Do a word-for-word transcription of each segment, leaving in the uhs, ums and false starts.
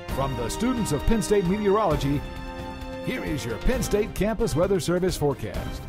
From the students of Penn State Meteorology, here is your Penn State Campus Weather Service forecast.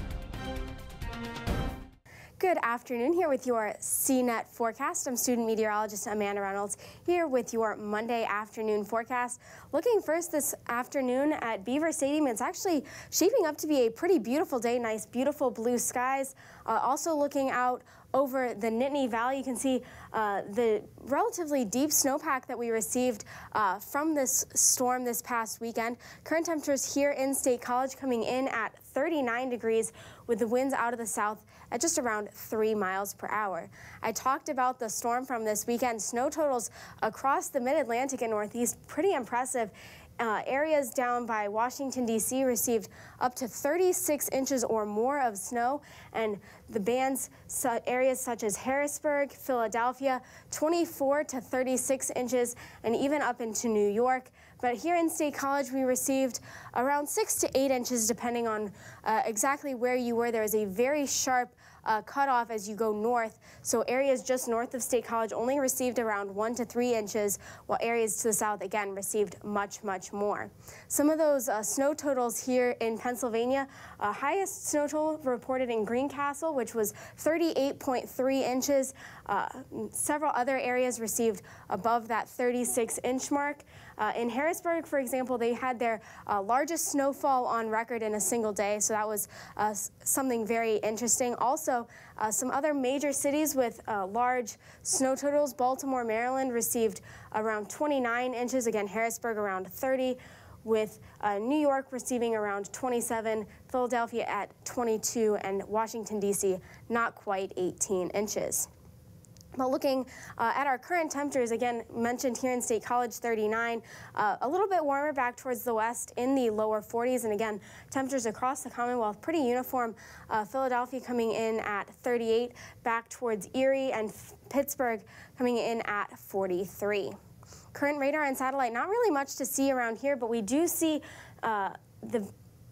Good afternoon, here with your C net forecast. I'm student meteorologist Amanda Reynolds here with your Monday afternoon forecast. Looking first this afternoon at Beaver Stadium, it's actually shaping up to be a pretty beautiful day. Nice, beautiful blue skies. Uh, also looking out over the Nittany Valley, you can see uh, the relatively deep snowpack that we received uh, from this storm this past weekend. Current temperatures here in State College coming in at thirty-nine degrees with the winds out of the south at just around three miles per hour. I talked about the storm from this weekend. Snow totals across the mid-Atlantic and Northeast, pretty impressive. Uh, areas down by Washington, D C received up to thirty-six inches or more of snow, and the bands, su areas such as Harrisburg, Philadelphia, twenty-four to thirty-six inches, and even up into New York. But here in State College, we received around six to eight inches, depending on uh, exactly where you were. There is a very sharp Uh, cut off as you go north, so areas just north of State College only received around one to three inches, while areas to the south again received much, much more. Some of those uh, snow totals here in Pennsylvania, uh, highest snow total reported in Greencastle, which was thirty-eight point three inches. Uh, several other areas received above that thirty-six inch mark. Uh, in Harrisburg, for example, they had their uh, largest snowfall on record in a single day, so that was uh, something very interesting. Also, uh, some other major cities with uh, large snow totals. Baltimore, Maryland received around twenty-nine inches. Again, Harrisburg around thirty, with uh, New York receiving around twenty-seven, Philadelphia at twenty-two, and Washington, D C not quite eighteen inches. But looking uh, at our current temperatures, again, mentioned here in State College, thirty-nine, uh, a little bit warmer back towards the west in the lower forties, and again, temperatures across the Commonwealth pretty uniform. Uh, Philadelphia coming in at thirty-eight, back towards Erie, and Pittsburgh coming in at forty-three. Current radar and satellite, not really much to see around here, but we do see uh, the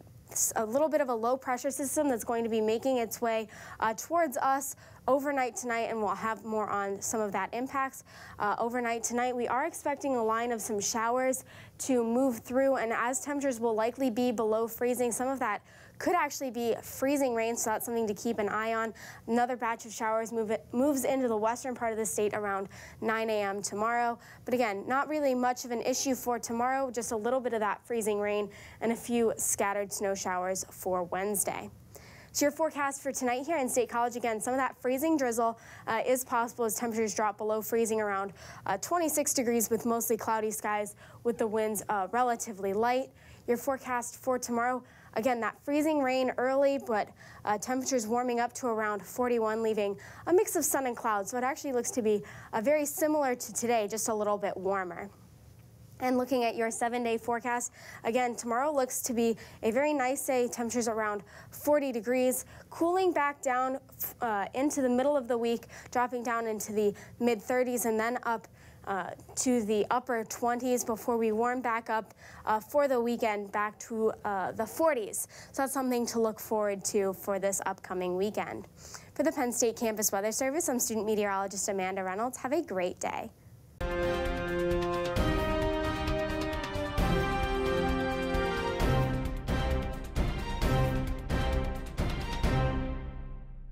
a little bit of a low pressure system that's going to be making its way uh, towards us overnight tonight, and we'll have more on some of that impacts. Uh, overnight tonight, we are expecting a line of some showers to move through, and as temperatures will likely be below freezing, some of that could actually be freezing rain, so that's something to keep an eye on. Another batch of showers move it, moves into the western part of the state around nine A M tomorrow. But again, not really much of an issue for tomorrow, just a little bit of that freezing rain and a few scattered snow showers for Wednesday. So your forecast for tonight here in State College, again, some of that freezing drizzle uh, is possible as temperatures drop below freezing around uh, twenty-six degrees with mostly cloudy skies with the winds uh, relatively light. Your forecast for tomorrow, again, that freezing rain early, but uh, temperatures warming up to around forty-one, leaving a mix of sun and clouds. So it actually looks to be uh, very similar to today, just a little bit warmer. And looking at your seven-day forecast, again, tomorrow looks to be a very nice day, temperatures around forty degrees, cooling back down uh, into the middle of the week, dropping down into the mid thirties, and then up uh, to the upper twenties before we warm back up uh, for the weekend back to uh, the forties. So that's something to look forward to for this upcoming weekend. For the Penn State Campus Weather Service, I'm student meteorologist Amanda Reynolds. Have a great day.